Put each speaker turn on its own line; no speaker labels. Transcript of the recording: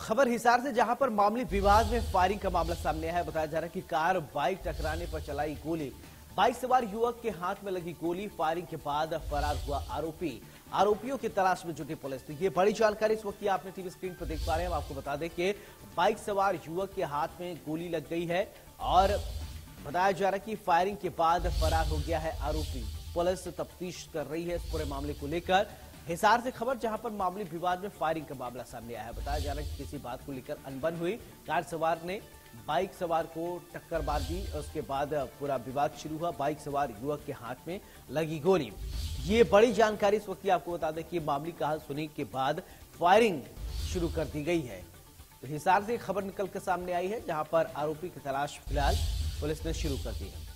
खबर हिसार से, जहां पर मामूली विवाद में फायरिंग का मामला सामने आया है। बताया जा रहा है कि कार बाइक टकराने पर चलाई गोली, बाइक सवार युवक के हाथ में लगी गोली, फायरिंग के बाद फरार हुआ आरोपी। आरोपियों की तलाश में जुटी पुलिस। तो ये बड़ी जानकारी इस वक्त आपने टीवी स्क्रीन पर देख पा रहे हैं। आपको बता दें कि बाइक सवार युवक के हाथ में गोली लग गई है और बताया जा रहा है कि फायरिंग के बाद फरार हो गया है आरोपी। पुलिस तफ्तीश कर रही है इस पूरे मामले को लेकर। हिसार से खबर, जहां पर मामूली विवाद में फायरिंग का मामला सामने आया है। बताया जा रहा है कि किसी बात को लेकर अनबन हुई, कार सवार ने बाइक सवार को टक्कर मार दी। उसके बाद पूरा विवाद शुरू हुआ। बाइक सवार युवक के हाथ में लगी गोली। ये बड़ी जानकारी इस वक्त आपको बता दें कि मामले का हाल सुनने के बाद फायरिंग शुरू कर दी गई है। तो हिसार से खबर निकल कर सामने आई है, जहां पर आरोपी की तलाश फिलहाल पुलिस ने शुरू कर दी है।